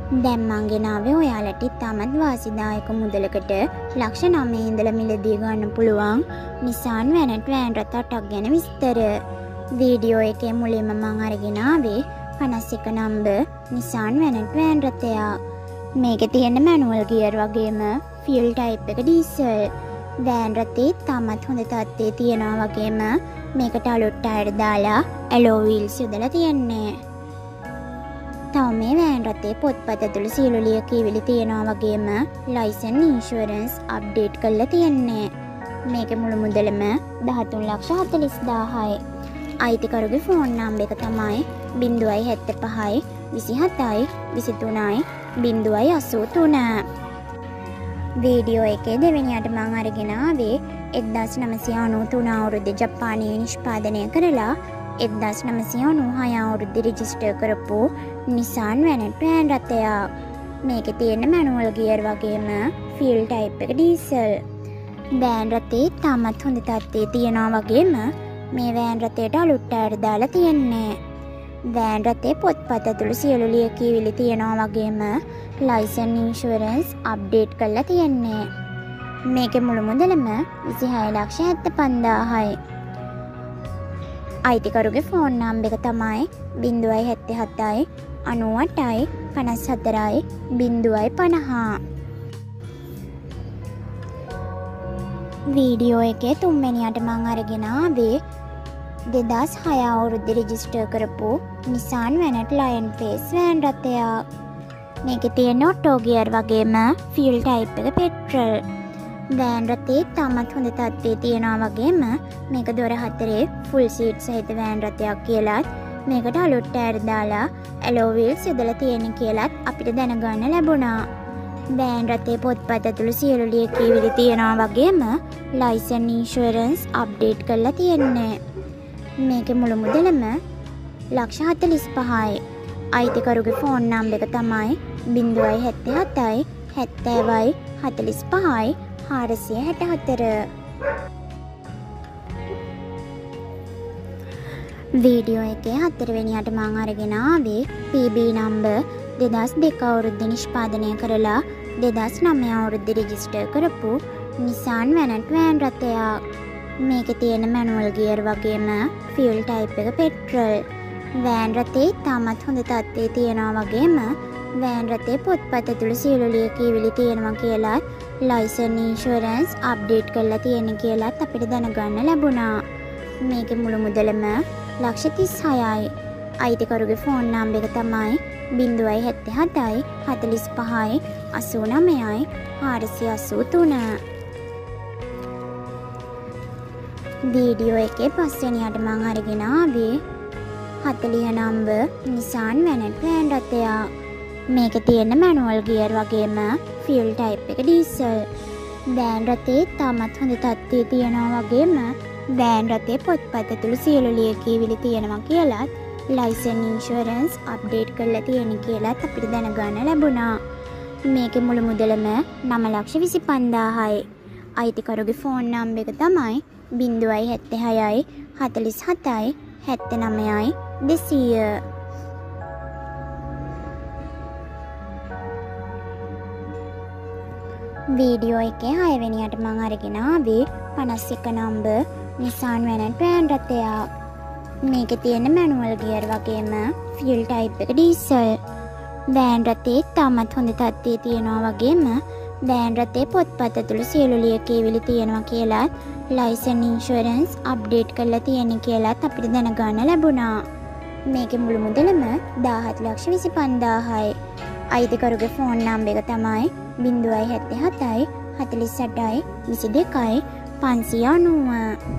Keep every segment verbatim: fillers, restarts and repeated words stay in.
දැන් මං ගෙනාවේ ඔයාලට ඉතාමත් වාසිදායක මුදලකට ලක්ෂ නවය ඉඳලා මිලදී ගන්න පුළුවන් Nissan Vanette වෑන් රථ අටක් ගැන විස්තර. වීඩියෝ එකේ මුලින්ම මං අරගෙන ආවේ පනස් එක නම්බර් Nissan Vanette වෑන් රථයක්. මේකේ තියෙන මැනුවල් ගියර් වගේම ෆියල් ටයිප් එක ඩීසල්. වෑන් රථේ තාමත් හොඳ තත්ත්වයේ තියනවා වගේම මේකට අලුත් ටයර් දාලා ඇලෝ වීල්ස් යොදලා තියෙන්නේ. තව මේ වෑන් රථේ පොත්පත් ඇතුළු සියලු ලියකියවිලි තියනවා වගේම ලයිසන් ඉන්ෂුරන්ස් අප්ඩේට් කරලා තියෙන්නේ. මේකේ මුළු මුදලම දහතුන් ලක්ෂ හතළිස් දාහයි. අයිතිකරුගේ ෆෝන් නම්බර් එක තමයි ज़ीरो सात पाँच विसिहतයි විසිතුනයි ज़ीरो අසූ තුන. වීඩියෝ එකේ දෙවෙනියට මං අරගෙන ආවේ එක්දාස් නවසිය අනූ තුන අවුරුද්දේ ජපානයේ නිෂ්පාදනය කරලා එක්දාස් නවසිය අනූහය අවුරුද්දේ රෙජිස්ටර් කරපු Nissan Vanette වෑන් රථයක්. මේකේ තියෙන මැනුවල් ගියර් වගේම ෆියල් ටයිප් එක ඩීසල්. වෑන් රථේ තාමත් හොඳ තත්ත්වයේ තියනවා වගේම මේ වෑන් රථයට අලුත් ටයර් දාලා තියෙන්නේ. වෑන් රථේ පොත්පත් ඇතුළු සියලු ලියකියවිලි තියනවා වගේම ලයිසන් ඉන්ෂුරන්ස් අප්ඩේට් කරලා තියෙන්නේ. මේකේ මුළු මුදලම විසිහය ලක්ෂ හැත්තෑ පන්දාහයි. අයිතිකරුගේ ෆෝන් නම්බර් එක තමයි ज़ीरो सात सात අනූඅටයි පනස් හතරයි ज़ीरो පනහ. වීඩියෝ එකේ තුන්වෙනියට මං අරගෙන ආවේ දෙදාස් හය අවුරුද්දේ රෙජිස්ටර් කරපු Nissan Vanette Lion Face van රථයක්. මේකේ තියෙන ඔටෝ ගියර් වගේම ෆියල් ටයිප් එක පෙට්‍රල්. වෑන් රථේ තාමත් හොඳ තත්ත්වයේ තියනවා වගේම මේක දොර හතරේ ෆුල් සීට් සහිත වෑන් රථයක් කියලාත් මේකට අලුත් ටයර් දාලා ඇලෝ වීල්ස් යොදලා තියෙන කියලාත් අපිට දැනගන්න ලැබුණා. වෑන් රථේ පොත්පත් ඇතුළු සියලු ලියකියවිලි තියනවා වගේම ලයිසන් ඉන්ෂුරන්ස් අප්ඩේට් කරලා තියෙන්නේ. මේකේ මුළු මුදලම ලක්ෂ හතළිස් පහයි. අයිතිකරුගේ ෆෝන් නම්බර් එක තමයි ज़ीरो सात सात සැත්තෑවයි හතළිස් පහයි හාරසිය හැට හතර. වීඩියෝ එකේ හතරවෙනියට මං අරගෙන ආවේ පී බී නම්බර් දෙදාස් දෙක අවුරුද්දේ නිෂ්පාදනය කරලා දෙදාස් නවය අවුරුද්දේ රෙජිස්ටර් කරපු Nissan Vanette වෑන් රථයක්. මේකේ තියෙන මැනුවල් ගියර් වගේම ෆියල් ටයිප් එක පෙට්‍රල්. වෑන් රථේ තාමත් හොඳ තත්ත්වයේ තියනවා වගේම වෑන් රථේ පොත්පත් ඇතුළු සියලු ලියකියවිලි තියෙනවා කියලාත් ලයිසන් ඉන්ෂුරන්ස් අප්ඩේට් කරලා තියෙන කියලාත් අපිට දැනගන්න ලැබුණා. මේකේ මුළු මුදලම ලක්ෂ තිස් හයයි. අයිතිකරුගේ ෆෝන් නම්බර් එක තමයි ज़ीरो सात सात හතළිස් පහයි අසූ නවයයි හාරසිය අසූ තුන. වීඩියෝ එකේ පස්වෙනියට මං අරගෙන ආවේ හතළිහ නම්බර් Nissan Vanette වෑන් රථයක්. මේකේ තියෙන මැනුවල් ගියර් වගේම ෆියල් ටයිප් එක ඩීසල්. වෑන් රථේ තාමත් හොඳ තත්ත්වයේ තියනවා වගේම වෑන් රථේ පොත්පත් ඇතුළු සියලු ලියකියවිලි තියනවා කියලාත් ලයිසන් ඉන්ෂුරන්ස් අප්ඩේට් කරලා තියෙන කියලාත් අපිට දැනගන්න ලැබුණා. මේකේ මුළු මුදලම නව ලක්ෂ විසි පන්දාහයි. අයිතිකරුගේ ෆෝන් නම්බර් එක තමයි ज़ीरो सात හයයි හතළිස් හතයි හැත්තෑ නවයයි දෙසීය. වීඩියෝ එකේ හයවෙනියට මං අරගෙන ආවේ පනස් එක නම්බර් Nissan Vanette වෑන් රථයක්. මේකේ තියෙන මැනුවල් ගියර් වගේම ෆියල් ටයිප් එක ඩීසල්. වෑන් රථේ තාමත් හොඳ තත්ත්වයේ තියනවා වගේම වෑන් රථේ පොත්පත් ඇතුළු සියලු ලියකියවිලි තියනවා කියලාත් ලයිසන් ඉන්ෂුරන්ස් අප්ඩේට් කරලා තියෙන කියලාත් අපිට දැනගන්න ලැබුණා. මේකේ මුළු මුදලම දාහත් ලක්ෂ විසි පන්දාහයි. අයිතිකරුගේ ෆෝන් නම්බර් එක තමයි ज़ीरो सात सात හතළිස් අටයි විසි දෙකයි පන්සිය අනූව.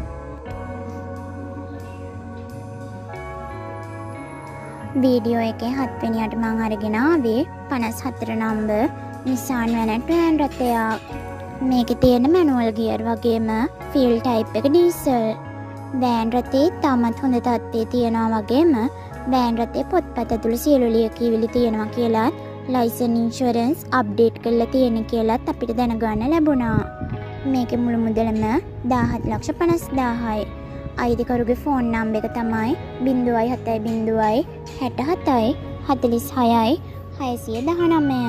වීඩියෝ එකේ හත්වෙනියට මං අරගෙන ආවේ පනස් හතර නම්බර් Nissan Vanette වෑන් රථයක්. මේකේ තියෙන මැනුවල් ගියර් වගේම ෆියල් ටයිප් එක ඩීසල්. වෑන් රථේ තාමත් හොඳ තත්ත්වයේ තියනවා වගේම වෑන් රථේ පොත්පත් ඇතුළු සියලු ලියකියවිලි තියනවා කියලාත් ලයිසන් ඉන්ෂුරන්ස් අප්ඩේට් කරලා තියෙන කියලාත් අපිට දැනගන්න ලැබුණා. මේකේ මුළු මුදලම දාහත් ලක්ෂ පනස්දාහයි. අයිතිකරුගේ ෆෝන් නම්බර් එක තමයි ज़ीरो सात ज़ीरो හැට හතයි හතළිස් හයයි හයසිය දහනමය.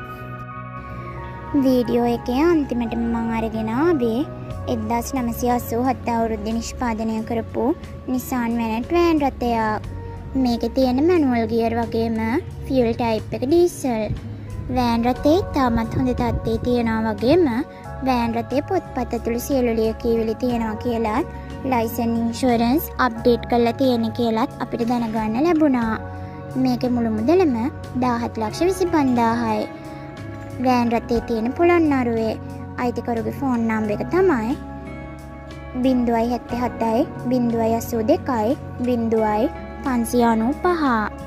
වීඩියෝ එකේ අන්තිමට මං අරගෙන ආවේ එක්දාස් නවසිය අසූ හත අවුරුද්දේ නිෂ්පාදනය කරපු නිසාන් වැනට් වෑන් රථයක්. මේකේ තියෙන මැනුවල් ගියර් වගේම ෆියල් ටයිප් එක ඩීසල්. වෑන් රථේ තාමත් හොඳ තත්ත්වයේ තියෙනවා වගේම වෑන් රථේ පොත්පත් ඇතුළු සියලු ලියකියවිලි තියෙනවා කියලා ලයිසන් ඉන්ෂුරන්ස් අප්ඩේට් කරලා තියෙන කියලාත් අපිට දැනගන්න ලැබුණා. මේකේ මුළු මුදලම දාහත් ලක්ෂ විසි පන්දාහයි. වෑන් රථේ තියෙන පොළොන්නරුවේ අයිතිකරුගේ ෆෝන් නම්බර් එක තමයි බිංදුවයි හැත්තෑ හතයි බිංදුවයි අසූ දෙකයි බිංදුවයි පන්සිය අනූ පහ.